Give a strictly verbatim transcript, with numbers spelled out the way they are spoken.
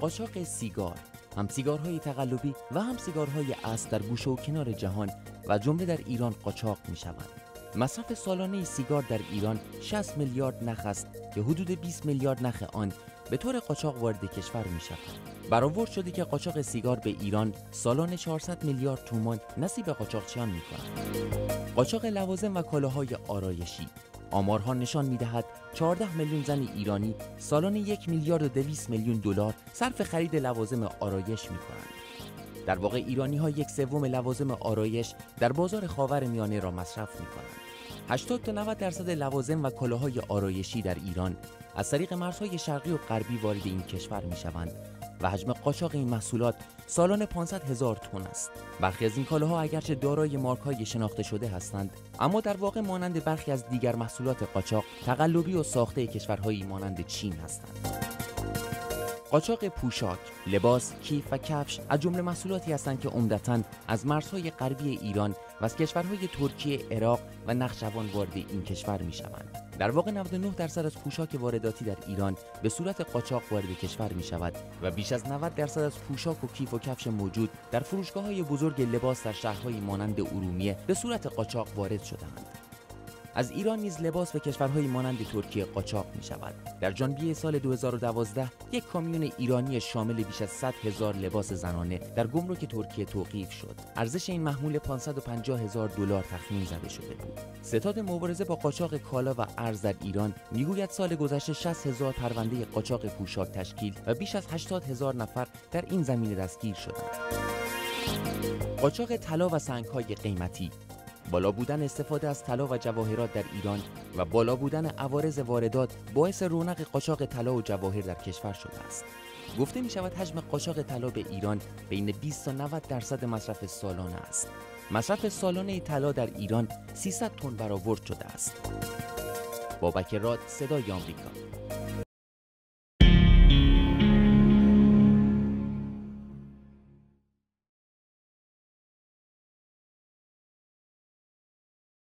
قاچاق سیگار، هم سیگارهای تقلبی و هم سیگارهای اصل در گوشه و کنار جهان و جمله در ایران قاچاق می‌شوند. مصرف سالانه سیگار در ایران شصت میلیارد نخ است که حدود بیست میلیارد نخ آن به طور قاچاق وارد کشور می‌شود. برآورد شده که قاچاق سیگار به ایران سالانه چهارصد میلیارد تومان نصیب قاچاقچیان می‌کند. قاچاق لوازم و کالاهای آرایشی، آمارها نشان می‌دهد چهارده میلیون زن ایرانی سالانه یک میلیارد و دویست میلیون دلار صرف خرید لوازم آرایش می‌کنند. در واقع ایرانی‌ها یک سوم لوازم آرایش در بازار خاورمیانه را مصرف می‌کنند. هشتاد تا نود درصد لوازم و کالاهای آرایشی در ایران از طریق مرزهای شرقی و غربی وارد این کشور می‌شوند و حجم قاچاق این محصولات سالانه پانصد هزار تن است. برخی از این کالاها اگرچه دارای مارک‌های شناخته شده هستند، اما در واقع مانند برخی از دیگر محصولات قاچاق تقلبی و ساخته کشورهایی مانند چین هستند. قاچاق پوشاک، لباس، کیف و کفش از جمله محصولاتی هستند که عمدتاً از مرزهای غربی ایران و از کشورهای ترکیه، عراق و نخجوان وارد این کشور می‌شوند. در واقع نود و نه درصد از پوشاک وارداتی در ایران به صورت قاچاق وارد کشور می‌شود و بیش از نود درصد از پوشاک و کیف و کفش موجود در فروشگاه‌های بزرگ لباس در شهرهای مانند ارومیه به صورت قاچاق وارد شده‌اند. از ایران نیز لباس به کشورهای مانند ترکیه قاچاق می شود. در ژانویه سال دو هزار و دوازده یک کامیون ایرانی شامل بیش از صد هزار لباس زنانه در گمرک ترکیه توقیف شد. ارزش این محمول پانصد و پنجاه هزار دلار تخمین زده شده بود. ستاد مبارزه با قاچاق کالا و ارز در ایران میگوید سال گذشته شصت هزار پرونده قاچاق پوشاک تشکیل و بیش از هشتاد هزار نفر در این زمینه دستگیر شدند. قاچاق طلا و سنگ‌های قیمتی، بالا بودن استفاده از طلا و جواهرات در ایران و بالا بودن عوارض واردات باعث رونق قاچاق طلا و جواهر در کشور شده است. گفته می شود حجم قاچاق طلا به ایران بین بیست تا نود درصد مصرف سالانه است. مصرف سالانه طلا در ایران سیصد تن برآورد شده است. بابک راد، صدای آمریکا.